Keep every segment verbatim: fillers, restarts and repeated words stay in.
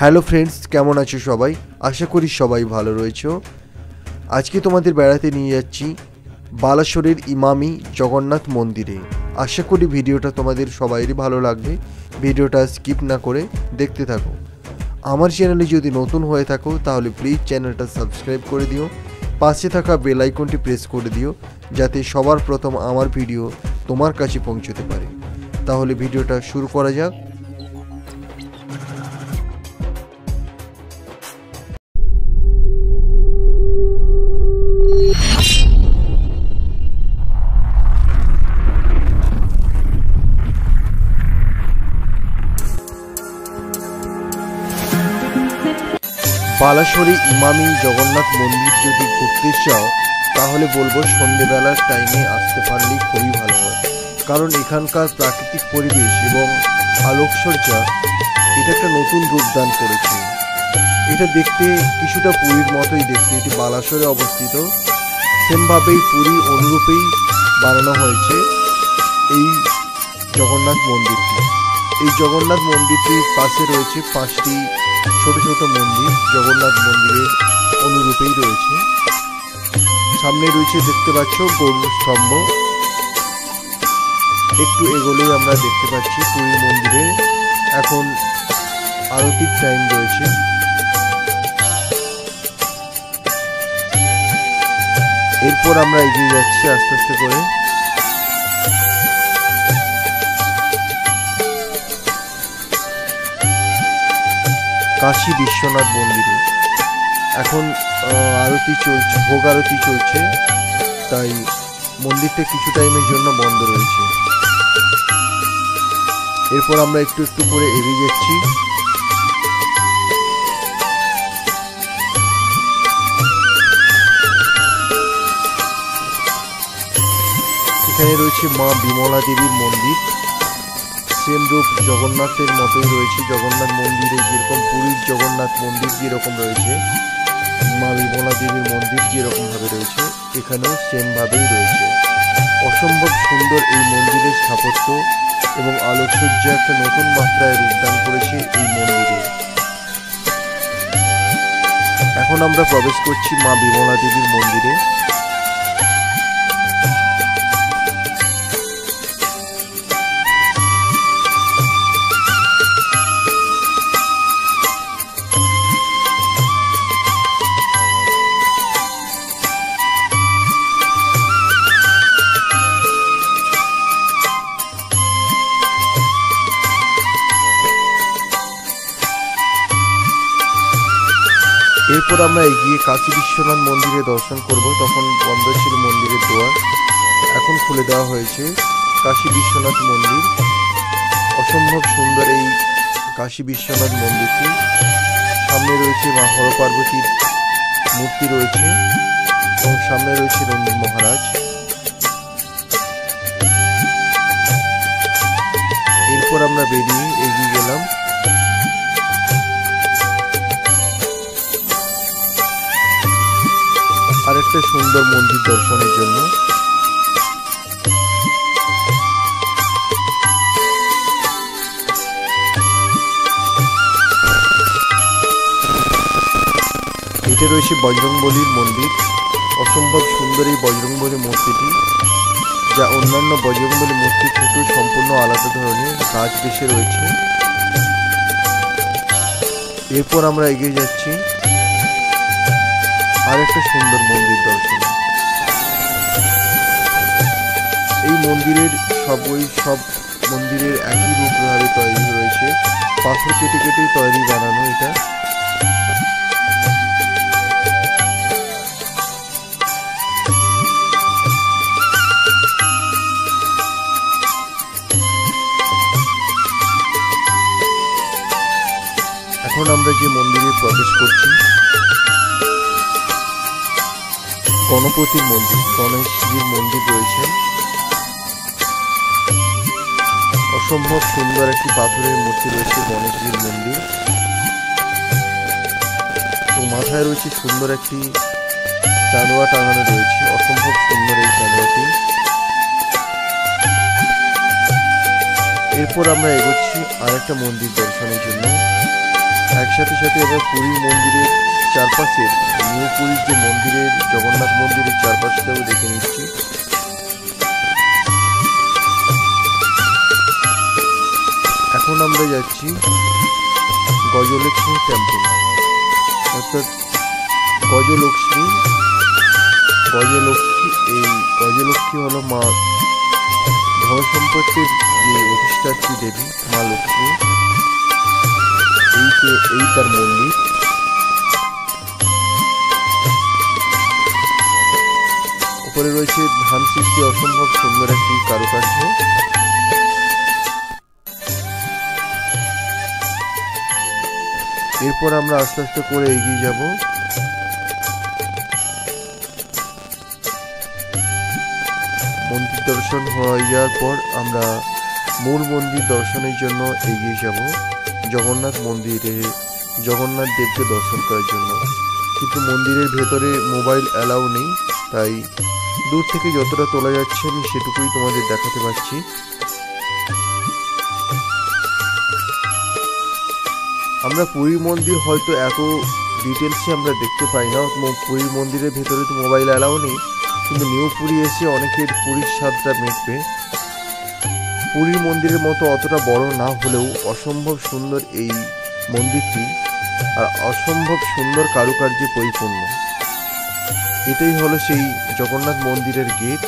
Hello friends, কেমন আছো সবাই? আশা করি সবাই ভালো রয়েছো। আজকে তোমাদের বেড়াতে নিয়ে যাচ্ছি বালাসোরের ইমামি জগন্নাথ মন্দিরে। আশা করি ভিডিওটা তোমাদের সবাইরই ভালো লাগবে। ভিডিওটা স্কিপ না করে দেখতে থাকো। আমার চ্যানেলে যদি নতুন হয়ে থাকো তাহলে প্লিজ চ্যানেলটা সাবস্ক্রাইব করে দিও, পাশে থাকা বেল আইকনটি প্রেস করে দিও যাতে সবার প্রথম আমার ভিডিও তোমার কাছে পৌঁছতে পারে। তাহলে ভিডিওটা শুরু করা যাক। বালাসোরে ইমামি জগন্নাথ মন্দির যদি ঘুরতে চাও তাহলে বলবো সন্ধ্যেবেলার টাইমে আসতে পারলেই খুবই ভালো হয়, কারণ এখানকার প্রাকৃতিক পরিবেশ এবং আলোকসজ্জা এটা একটা নতুন রূপদান করেছে। এটা দেখতে কিছুটা পুরীর মতোই দেখতে। এটি বালাসোরে অবস্থিত, সেমভাবেই পুরী অনুরূপেই বানানো হয়েছে এই জগন্নাথ মন্দিরটি। এই জগন্নাথ মন্দিরটির পাশে রয়েছে পাঁচটি ছোট ছোট মন্দির, জগন্নাথ মন্দিরের অনুরূপেই রয়েছে। সামনে রয়েছে দেখতে পাচ্ছ গরুর স্তম্ভ। একটু এগোলেই আমরা দেখতে পাচ্ছি পুরী মন্দিরে এখন আরতির টাইম রয়েছে। এরপর আমরা এগিয়ে যাচ্ছি আস্তে আস্তে করে। কাশী বিশ্বনাথ মন্দিরে এখন আরতি চলছে, ভোগ আরতি চলছে, তাই মন্দিরটা কিছু টাইমের জন্য বন্ধ রয়েছে। এরপর আমরা একটু একটু করে এগিয়ে যাচ্ছি। এখানে রয়েছে মা বিমলা দেবীর মন্দির। সেম রূপ জগন্নাথের মতোই রয়েছে। জগন্নাথ মন্দিরে যেরকম পুরীর জগন্নাথ মন্দির যেরকম রয়েছে, মা বিমলা দেবীর মন্দির যেরকমভাবে রয়েছে, এখানেও সেমভাবেই রয়েছে। অসম্ভব সুন্দর এই মন্দিরের স্থাপত্য এবং আলোকসজ্জা একটা নতুন মাত্রায় রূপদান করেছে এই মন্দিরে। এখন আমরা প্রবেশ করছি মা বিমলা দেবীর মন্দিরে। এরপর আমরা এগিয়ে কাশী বিশ্বনাথ মন্দিরে দর্শন করব। তখন বন্ধ ছিল মন্দিরের দুয়ার, এখন খুলে দেওয়া হয়েছে কাশী বিশ্বনাথ মন্দির। অসম্ভব সুন্দর এই কাশী বিশ্বনাথ মন্দিরটি। সামনে রয়েছে মা হর পার্বতীর মূর্তি রয়েছে এবং সামনে রয়েছে নন্দী মহারাজ। এরপর আমরা বেরিয়ে এগিয়ে গেলাম। আরেকটা সুন্দর মন্দির দর্শনের জন্য। এটা রয়েছে বজরংবলীর মন্দির। অসম্ভব সুন্দর এই বজরংবলী মূর্তিটি, যা অন্যান্য বজরংবলী মূর্তি থেকে সম্পূর্ণ আলাদা ধরনের গাছ বেশে রয়েছে। এরপর আমরা এগিয়ে যাচ্ছি আরেকটা সুন্দর মন্দির দর্শন। এই মন্দিরের সবই সব মন্দিরের একই রূপভাবে তৈরি রয়েছে, পাথর কেটে কেটেই তৈরি বানানো এটা। এখন আমরা যে মন্দিরে প্রবেশ করছি গণপতির মন্দির, গণেশজির মন্দির রয়েছে। অসম্ভব সুন্দর একটি পাথরের মূর্তি রয়েছে গণেশজির মন্দির। তো মাথায় রয়েছে সুন্দর একটি চাঁদোয়া টাঙানো রয়েছে। অসম্ভব সুন্দর এই চাঁদোয়াটি। এরপর আমরা এগোচ্ছি আরেকটা মন্দির দর্শনের জন্য। একসাথে সাথে সাথে আমরা পুরীর মন্দিরের চারপাশের নিউ পুরীর যে মন্দিরের জগন্নাথ মন্দিরের চারপাশটাও দেখে নিচ্ছি। এখন আমরা যাচ্ছি গজলক্ষ্মী টেম্পল, অর্থাৎ গজলক্ষ্মী। গজলক্ষ্মী এই গজলক্ষ্মী হলো মা ধন সম্পত্তির যে অধিষ্ঠাত্রী দেবী মা লক্ষ্মী। এই এই তার মন্দির। উপরে রয়েছে ধান সৃষ্টি অসম্ভব সুন্দর একটি কারুকার্য। এরপর আমরা আস্তে আস্তে করে এগিয়ে যাব মন্দির দর্শন হয়ে যাওয়ার পর আমরা মূল মন্দির দর্শনের জন্য এগিয়ে যাব জগন্নাথ মন্দিরে জগন্নাথ দেবকে দর্শন করার জন্য। কিন্তু মন্দিরের ভেতরে মোবাইল অ্যালাউ নেই, তাই দূর থেকে যতটা তোলা যাচ্ছে আমি সেটুকুই তোমাদের দেখাতে পারছি। আমরা পুরী মন্দির হয়তো এত ডিটেলসে আমরা দেখতে পাই না, পুরীর মন্দিরের ভেতরে তো মোবাইল অ্যালাউ নেই, কিন্তু নিউ পুরী এসে অনেকের পুরীর স্বাদটা মিটবে। পুরীর মন্দিরের মতো অতটা বড় না হলেও অসম্ভব সুন্দর এই মন্দিরটি, আর অসম্ভব সুন্দর কারুকার্যে পরিপূর্ণ। এটাই হলো সেই জগন্নাথ মন্দিরের গেট।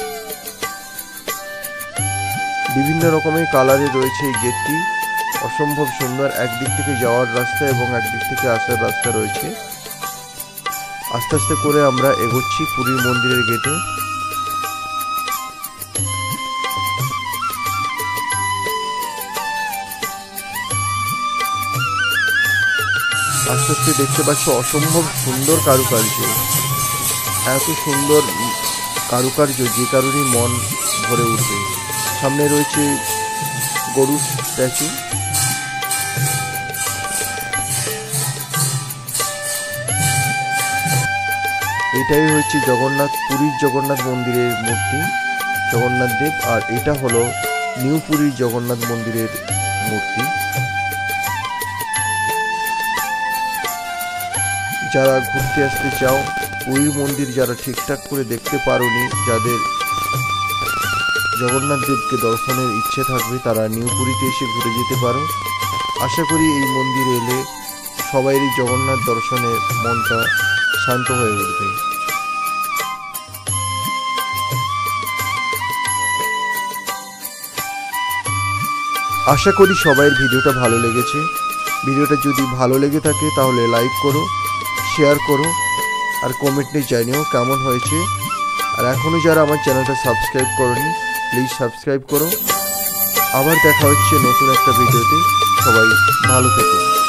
বিভিন্ন রকমের কালারে রয়েছে এই গেটটি, অসম্ভব সুন্দর। একদিক থেকে যাওয়ার রাস্তা এবং একদিক থেকে আসার রাস্তা রয়েছে। আস্তে আস্তে করে আমরা এগোচ্ছি পুরীর মন্দিরের গেটে। আস্তে আস্তে দেখতে পাচ্ছ অসম্ভব সুন্দর কারুকার্য, এত সুন্দর কারুকার্য যে কারণেই মন ভরে উঠবে। সামনে রয়েছে গরুর স্ট্যাচু। এটাই হচ্ছে জগন্নাথ পুরীর জগন্নাথ মন্দিরের মূর্তি, জগন্নাথ দেব। আর এটা হলো নিউ পুরীর জগন্নাথ মন্দিরের মূর্তি। যারা ঘুরতে আসতে চাও, পুরীর মন্দির যারা ঠিকঠাক করে দেখতে পারোনি, যাদের জগন্নাথ দেবকে দর্শনের ইচ্ছে থাকবে, তারা নিউ পুরীতে এসে ঘুরে যেতে পারো। আশা করি এই মন্দিরে এলে সবাইয়েরই জগন্নাথ দর্শনের মনটা শান্ত হয়ে উঠবে। আশা করি সবাইয়ের ভিডিওটা ভালো লেগেছে। ভিডিওটা যদি ভালো লেগে থাকে তাহলে লাইক করো, শেয়ার করো, আর কমেন্টে জানিও কেমন হয়েছে। আর এখনও যারা আমার চ্যানেলটা সাবস্ক্রাইব করোনি, প্লিজ সাবস্ক্রাইব করো। আবার দেখা হচ্ছে নতুন একটা ভিডিওতে। সবাই ভালো থেকো।